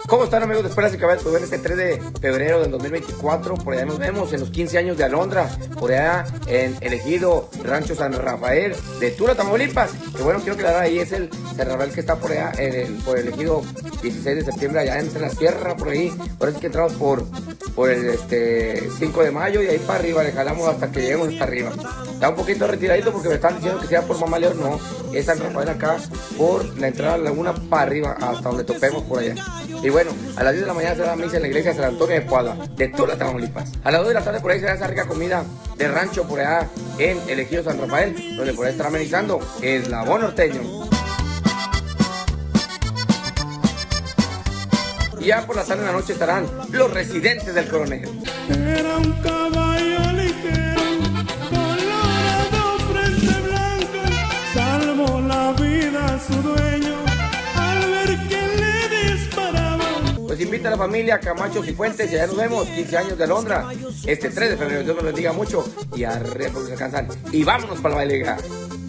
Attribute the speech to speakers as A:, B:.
A: ¿Cómo están, amigos de Escuelas y Caballos? Pues este 3 de febrero del 2024, por allá nos vemos en los 15 años de Alondra, por allá en el ejido Rancho San Rafael de Tula, Tamaulipas. Que bueno, quiero aclarar, ahí es el San Rafael que está por allá, por el ejido 16 de septiembre, allá en la sierra, por ahí. Por eso es que entramos por el 5 de mayo y ahí para arriba, le jalamos hasta que lleguemos hasta arriba. Está un poquito retiradito porque me están diciendo que sea por Mamá León, no, es San Rafael acá, por la entrada a la laguna para arriba, hasta donde topemos por allá. Y bueno, a las 10 de la mañana será misa en la iglesia de San Antonio de Puebla, de Tula, Tamaulipas. A las 2 de la tarde por ahí será esa rica comida de rancho por allá en el ejido San Rafael, donde por ahí estará amenizando el Eslabón Norteño. Y ya por la tarde en la noche estarán los Residentes del Coronel.
B: Era un caballo ligero, colorado, frente blanca, salvó la vida a su dueño al ver que le disparaba.
A: Pues invita a la familia Camacho Cifuentes y allá nos vemos, 15 años de Alondra, este 3 de febrero. Dios nos bendiga mucho y arre porque se alcanzan. Y vámonos para la bailega.